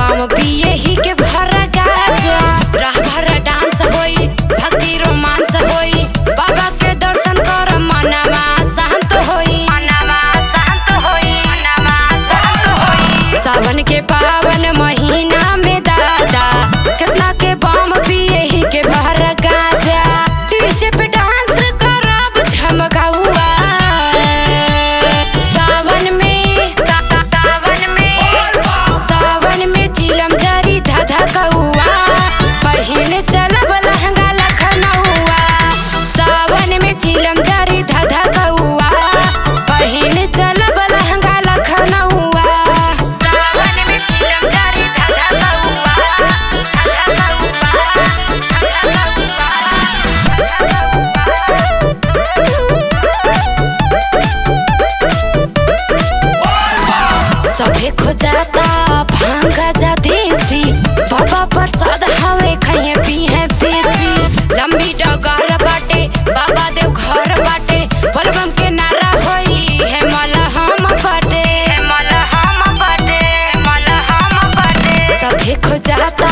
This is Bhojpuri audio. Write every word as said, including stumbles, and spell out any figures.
बम पिए ही के भरा गाजा, राह भरा डांस होई, भक्ति रोमांस होई, बाबा के दर्शन कर मनवा शांत होई, मनवा शांत होई, मनवा शांत होई। सावन के पावन महीना में दादा कितना के बम पिए ही के भरा गाजा, डीजे पे डांस करब झमकाउआ। सावन में सावन में सावन में चिलम जरी धधकउआ, पहिन चलब लहंगा लखनऊआ। सावन में चिलम जरी धधकउआ, पहिन चलब लहंगा लखनऊआ। सावन में चिलम जरी धधकउआ, सभे खो जाता भांगा जा देसी, बाबा प्रसाद हवे खइए पिए बेसी। लंबी डगर बाटे बाबा देव घर बाटे, बलबम के नारा होई है मलहम बाटे, मलहम बाटे, मलहम बाटे। सभे खो जाता